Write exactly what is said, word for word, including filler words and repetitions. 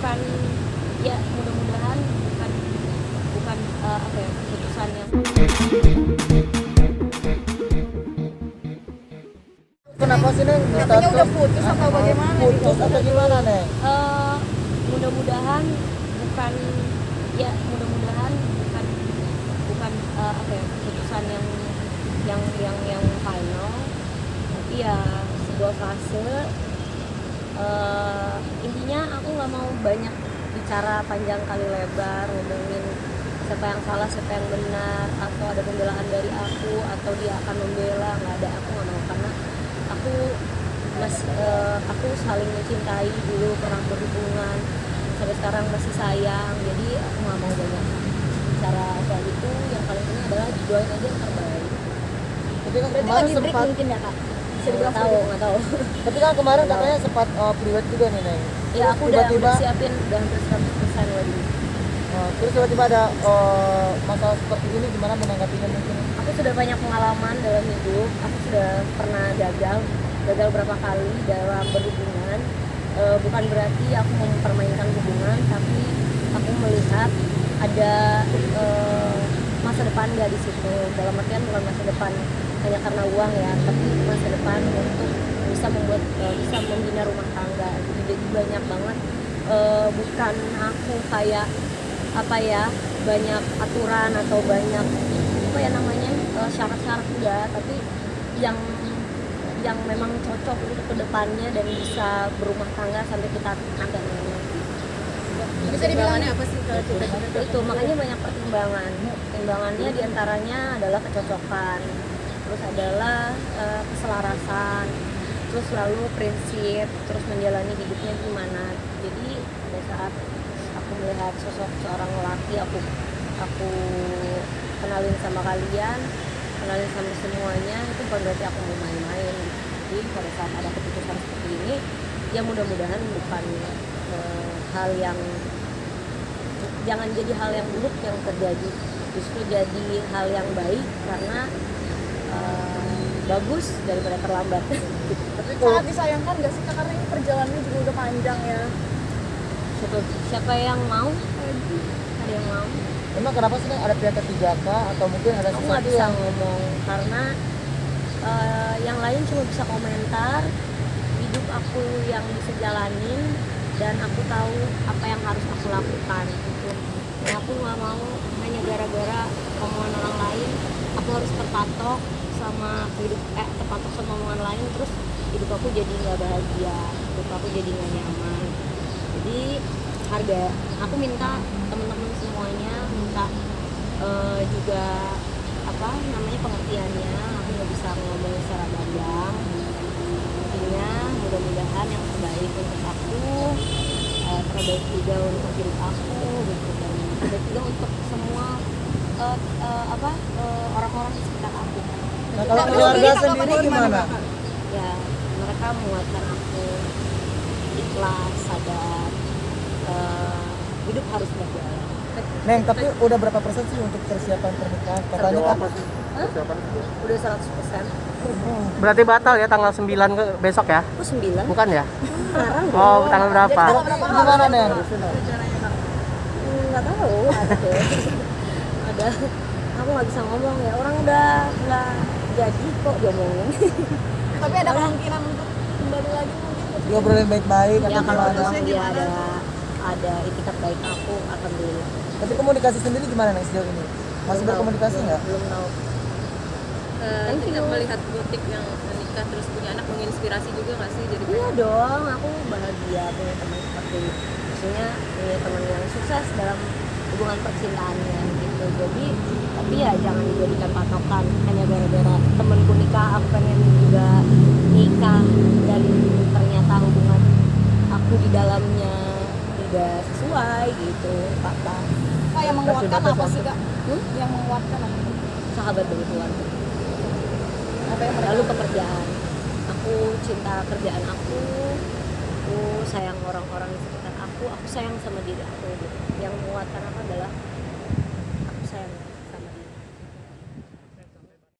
bukan ya mudah-mudahan bukan bukan uh, apa ya keputusan yang kenapa sih Neng? Katanya udah putus atau bagaimana? Putus atau gimana Neng? uh, mudah-mudahan bukan ya mudah-mudahan bukan bukan uh, apa ya keputusan yang yang yang yang final, tapi ya sebuah fase. Uh, intinya aku nggak mau banyak bicara panjang kali lebar ngomongin siapa yang salah siapa yang benar atau ada pembelaan dari aku atau dia akan membela, nggak ada, aku nggak mau karena aku mas uh, aku saling mencintai, dulu pernah berhubungan sampai sekarang masih sayang, jadi aku nggak mau banyak bicara soal itu. Yang paling penting adalah doain aja yang terbaik. Tapi kan Berarti kemarin lagi break sempat, mungkin ya kak? Bisa nggak dibilang tahu nggak tahu tapi kan kemarin katanya sempat uh, priwet juga nih Neng. ya aku udah Tiba-tiba, udah siapin udah hampir seratus persen lagi. uh, terus tiba-tiba ada uh, masalah seperti ini, gimana menanggapinya mungkin? Aku sudah banyak pengalaman dalam hidup, aku sudah pernah gagal gagal berapa kali dalam berhubungan. E, bukan berarti aku mempermainkan hubungan, tapi aku melihat ada e, masa depan gak di situ. Dalam artian bukan masa depan hanya karena uang ya, tapi masa depan untuk bisa membuat e, bisa membina rumah tangga. Jadi banyak banget, e, bukan aku kayak apa ya banyak aturan atau banyak apa ya namanya e, syarat-syarat enggak, tapi yang yang memang cocok untuk kedepannya dan bisa berumah tangga sampai kita ada namanya. Bisa dibilangnya apa sih kalau Itu, itu, itu makanya banyak pertimbangan. Pertimbangannya diantaranya adalah kecocokan, terus adalah uh, keselarasan, terus lalu prinsip, terus menjalani hidupnya gimana. Jadi pada saat aku melihat sosok seorang lelaki, aku aku kenalin sama kalian, kenalin sama semuanya, itu bukan berarti aku mau main-main. Jadi pada saat ada keputusan seperti ini, ya mudah-mudahan bukan e, hal yang jangan jadi hal yang buruk yang terjadi, justru jadi hal yang baik karena e, bagus daripada terlambat. Tapi sangat disayangkan nggak sih kak, karena ini perjalanannya juga udah panjang ya. Siapa, siapa yang mau? Ada yang mau? Emang kenapa sih Neng? Ada pihak ketiga kah? Atau mungkin ada Aku nggak sesuatu bisa yang ngomong karena uh, yang lain cuma bisa komentar hidup aku yang bisa jalanin dan aku tahu apa yang harus aku lakukan gitu. Dan aku nggak mau hanya gara-gara omongan orang lain aku harus terpatok sama hidup eh terpatok sama omongan lain terus hidup aku jadi nggak bahagia, hidup aku jadi nggak nyaman. Jadi harga aku minta teman-teman semuanya minta uh, juga apa namanya pengertiannya. Aku nggak bisa ngomong secara gamblang, intinya mudah-mudahan yang terbaik untuk aku, uh, terbaik juga untuk hidup aku gitu, dan terbaik juga untuk semua uh, uh, apa uh, orang-orang di sekitar aku. Nah, kalau keluarga sendiri gimana? Ya mereka menguatkan aku, ikhlas, sadar, uh, hidup harus berjalan. Neng, tapi udah berapa persen sih untuk persiapan pernikahan? Katanya kan Hah? Udah seratus persen. Berarti batal ya tanggal sembilan ke besok ya? Aku sembilan. Bukan ya? Sekarang Oh, tanggal berapa? gimana Neng? Nggak tahu. Ada deh. Ada. Aku nggak bisa ngomong ya. Orang udah nggak jadi kok diomongin. Tapi ada kemungkinan untuk kembali lagi mungkin. Diobrolin baik-baik Ya atau kalau gimana? memang dia ada ada itikat baik aku akan dulu. Tapi komunikasi sendiri gimana Neng sejauh ini? Masih berkomunikasi nggak? Belum tahu. Uh, Thank tidak you. melihat butik yang menikah terus punya anak menginspirasi juga nggak sih? Jadi Iya dong, aku bahagia punya teman seperti maksudnya punya teman yang sukses dalam hubungan percintaannya gitu. Jadi tapi ya jangan dijadikan patokan hanya gara-gara temenku nikah aku pengen juga nikah dan ternyata hubungan aku di dalamnya tidak sesuai gitu. Apa Kak yang menguatkan apa sih kak? Hmm? Yang menguatkan apa? sahabat dari keluarga. Apa yang mereka? Lalu pekerjaan, aku cinta kerjaan aku, aku sayang orang-orang di sekitar aku, aku sayang sama diri aku. Yang menguatkan aku adalah